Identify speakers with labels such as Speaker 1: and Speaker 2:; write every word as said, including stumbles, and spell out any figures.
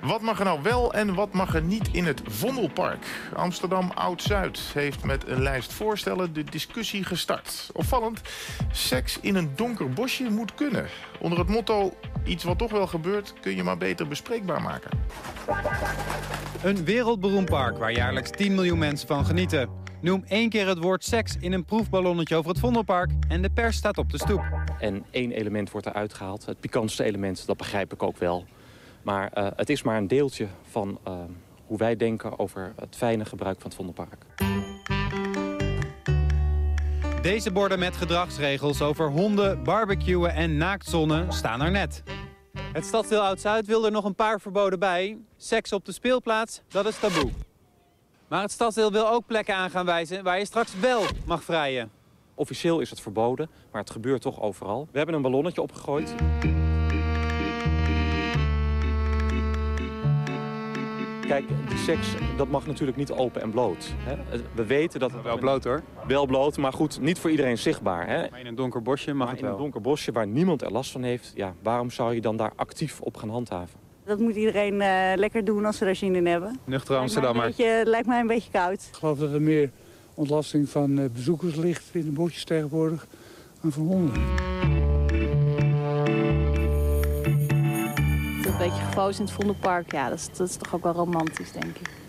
Speaker 1: Wat mag er nou wel en wat mag er niet in het Vondelpark? Amsterdam Oud-Zuid heeft met een lijst voorstellen de discussie gestart. Opvallend, seks in een donker bosje moet kunnen. Onder het motto, iets wat toch wel gebeurt, kun je maar beter bespreekbaar maken.
Speaker 2: Een wereldberoemd park waar jaarlijks tien miljoen mensen van genieten. Noem één keer het woord seks in een proefballonnetje over het Vondelpark en de pers staat op de stoep.
Speaker 3: En één element wordt eruit gehaald. Het pikantste element, dat begrijp ik ook wel. Maar uh, het is maar een deeltje van uh, hoe wij denken over het fijne gebruik van het Vondelpark.
Speaker 2: Deze borden met gedragsregels over honden, barbecuen en naaktzonnen staan er net. Het stadsdeel Oud-Zuid wil er nog een paar verboden bij. Seks op de speelplaats, dat is taboe. Maar het stadsdeel wil ook plekken aan gaan wijzen waar je straks wel mag vrijen.
Speaker 3: Officieel is het verboden, maar het gebeurt toch overal. We hebben een ballonnetje opgegooid. Kijk, die seks, dat mag natuurlijk niet open en bloot. Hè? We weten dat het
Speaker 2: wel bloot hoor.
Speaker 3: Wel bloot, maar goed, niet voor iedereen zichtbaar. Hè?
Speaker 2: Maar in een donker bosje mag
Speaker 3: maar
Speaker 2: het
Speaker 3: in
Speaker 2: wel.
Speaker 3: een donker bosje waar niemand er last van heeft, ja, waarom zou je dan daar actief op gaan handhaven?
Speaker 4: Dat moet iedereen uh, lekker doen als ze er zin in hebben.
Speaker 2: Nuchter Amsterdammer.
Speaker 4: Lijkt mij een beetje, lijkt mij een beetje koud.
Speaker 5: Ik geloof dat er meer ontlasting van uh, bezoekers ligt in de bosjes tegenwoordig dan van honden.
Speaker 6: Een beetje gefoos in het Vondelpark, ja, dat is, dat is toch ook wel romantisch, denk ik.